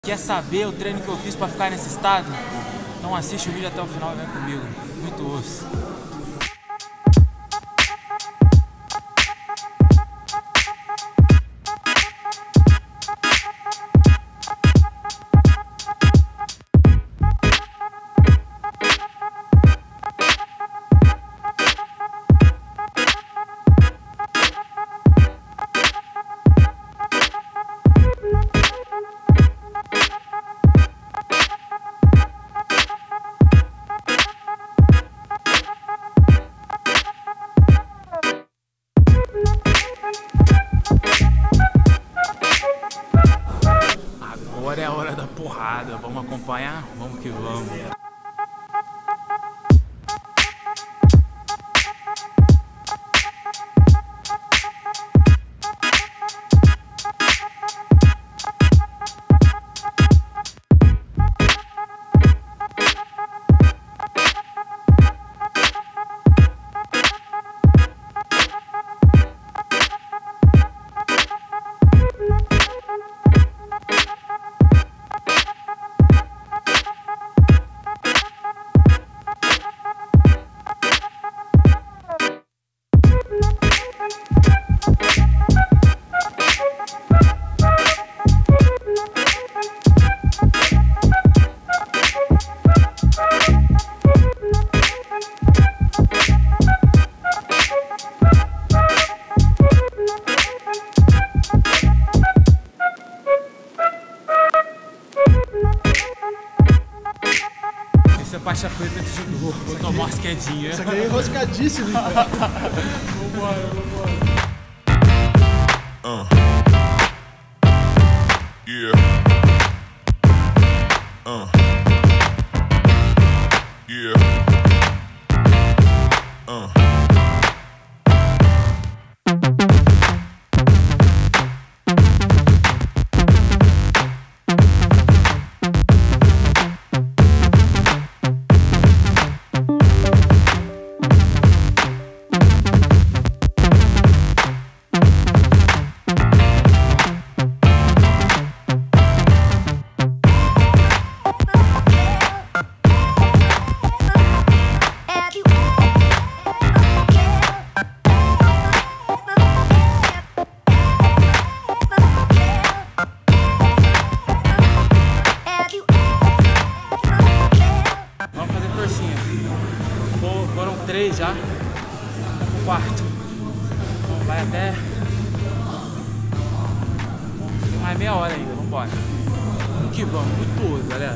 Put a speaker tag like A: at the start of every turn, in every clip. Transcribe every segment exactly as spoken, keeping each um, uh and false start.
A: Quer saber o treino que eu fiz pra ficar nesse estado? Então assiste o vídeo até o final e vem comigo. Muito osso. Agora é a hora da porrada, vamos acompanhar? Vamos que vamos. Essa é faixa preta de judô, vou tomar umas quedinhas.
B: Isso aqui é enroscadíssimo, cara.
A: Vambora, vambora.
C: Uh. Yeah. Uh. Yeah. Uh.
A: Foram três já, o quarto, então vai até mais meia hora ainda, vambora. Vamos que vamos, muito osso, galera.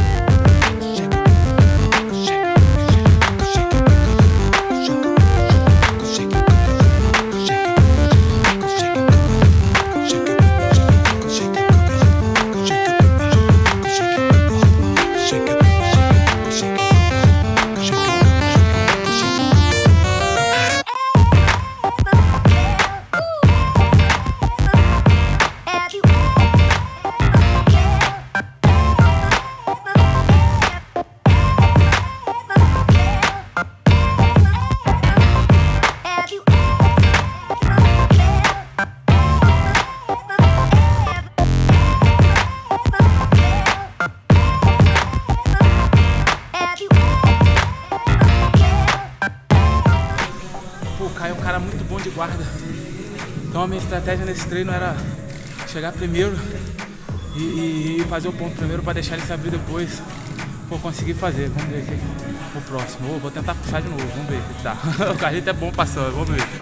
A: O Caio é um cara muito bom de guarda, então a minha estratégia nesse treino era chegar primeiro e, e fazer o ponto primeiro para deixar ele se abrir depois. Vou conseguir fazer, vamos ver aqui o próximo. Vou tentar puxar de novo, vamos ver o que dá. O Carlito é bom passando, vamos ver.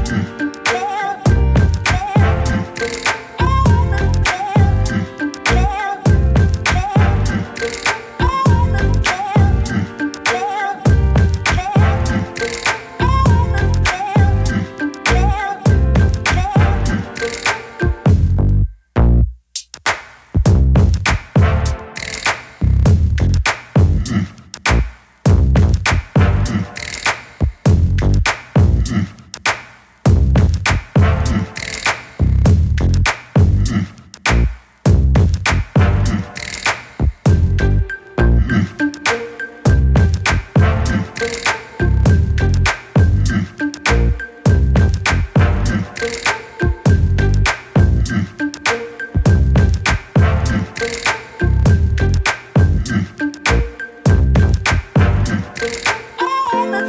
D: Yeah.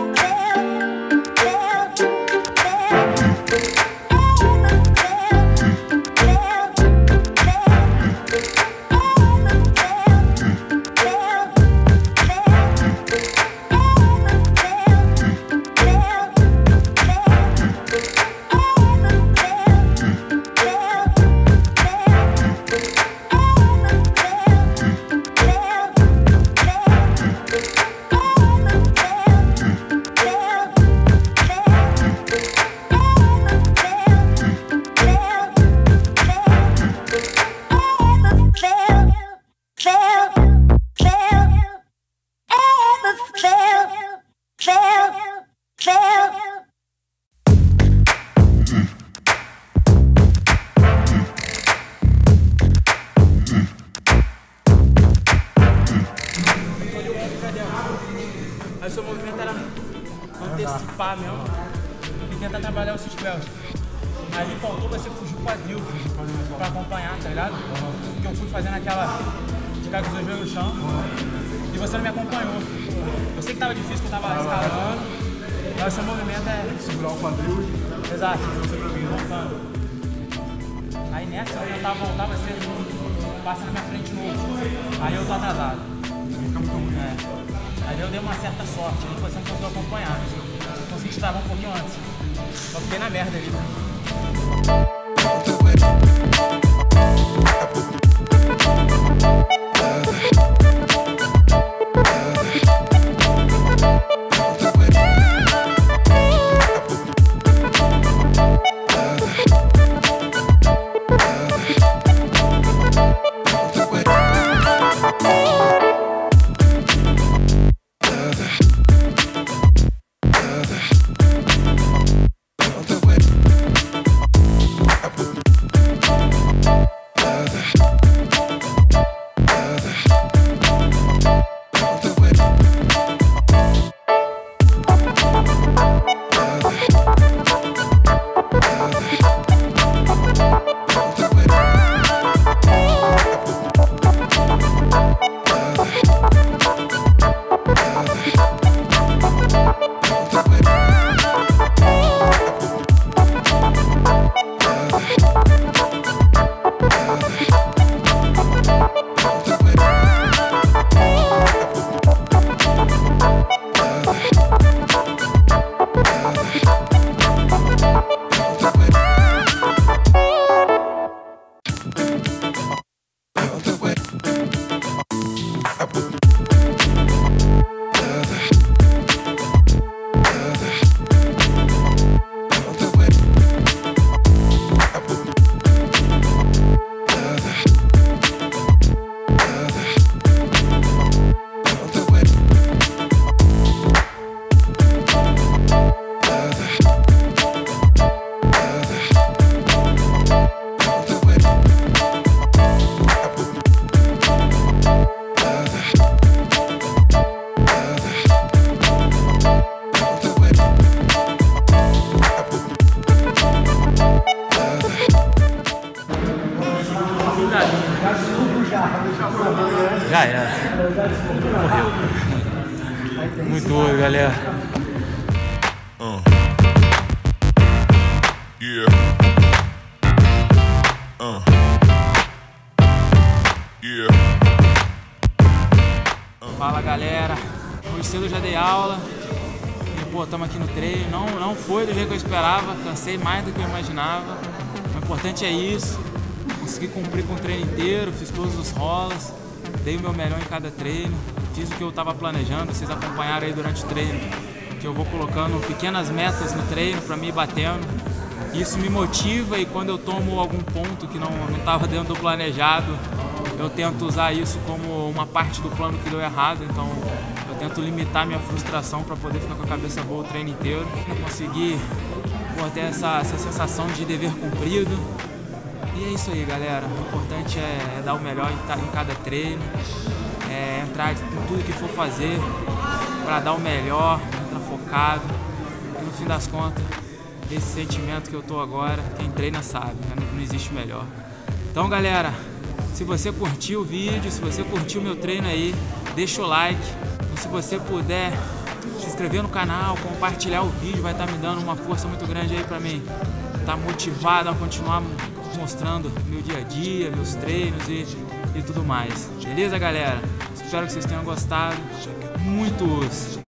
A: Aí o seu movimento era antecipar mesmo e tentar trabalhar o sit belt. Aí faltou você fugir o quadril pra acompanhar, tá ligado? Porque eu fui fazendo aquela de cair com os dois joelhos no chão e você não me acompanhou. Eu sei que tava difícil, que eu tava escalando, mas o seu movimento é
B: segurar o quadril.
A: Exato, você voltando. Aí nessa eu tentava voltar, você passa na minha frente novo. Aí eu tô atrasado.
B: Fica muito ruim.
A: É. Aí eu dei uma certa sorte, aí você não conseguiu acompanhar. Eu consegui travar um pouquinho antes. Só fiquei na merda ali, né? Já era. Morreu. Muito ouro, galera.
C: Uh. Yeah. Uh. Yeah. Uh.
A: Fala, galera. Hoje cedo eu já dei aula. E, pô, estamos aqui no treino. Não, não foi do jeito que eu esperava. Cansei mais do que eu imaginava. O importante é isso. Consegui cumprir com o treino inteiro. Fiz todos os rolas. Dei o meu melhor em cada treino. Fiz o que eu estava planejando. Vocês acompanharam aí durante o treino. Que eu vou colocando pequenas metas no treino para me ir batendo. Isso me motiva e quando eu tomo algum ponto que não estava dentro do planejado, eu tento usar isso como uma parte do plano que deu errado. Então eu tento limitar minha frustração para poder ficar com a cabeça boa o treino inteiro. Eu consegui pô, ter essa, essa sensação de dever cumprido. E é isso aí, galera. O importante é, é dar o melhor em, em cada treino, é entrar em tudo que for fazer para dar o melhor, entrar focado. E no fim das contas, esse sentimento que eu tô agora, quem treina sabe, né? não, não existe melhor. Então, galera, se você curtiu o vídeo, se você curtiu o meu treino aí, deixa o like. Se você puder se inscrever no canal, compartilhar o vídeo, vai estar me dando uma força muito grande aí pra mim estar motivado a continuar mostrando meu dia a dia, meus treinos e, e tudo mais. Beleza, galera? Espero que vocês tenham gostado. Muitos